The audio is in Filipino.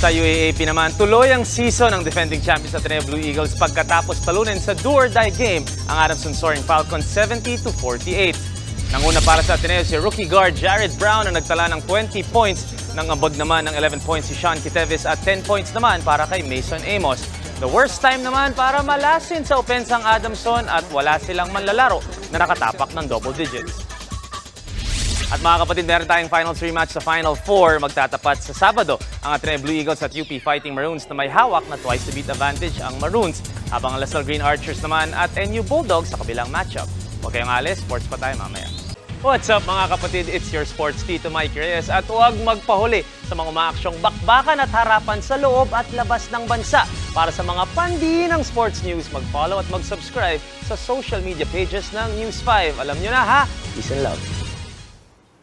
Sa UAAP naman, tuloy ang season ng defending champions Ateneo Blue Eagles pagkatapos talunin sa do-or-die game ang Adamson Soaring Falcons 70-48. Nanguna para sa Ateneo si rookie guard Jared Brown na nagtala ng 20 points. Nang ambag naman ng 11 points si Sean Quiteves at 10 points naman para kay Mason Amos. The worst time naman para malasin sa opensang Adamson at wala silang manlalaro na nakatapak ng double digits. At mga kapatid, meron tayong Final 3 match sa Final 4. Magtatapat sa Sabado ang Ateneo Blue Eagles at UP Fighting Maroons na may hawak na twice to beat advantage ang Maroons, habang ang Lasal Green Archers naman at NU Bulldogs sa kabilang matchup. Huwag kayong alis, sports pa tayo mamaya. What's up mga kapatid? It's your sports Tito Mike Reyes at huwag magpahuli sa mga umaaksyong bakbakan at harapan sa loob at labas ng bansa. Para sa mga pandi ng sports news, mag-follow at mag-subscribe sa social media pages ng News 5. Alam nyo na ha, peace and love.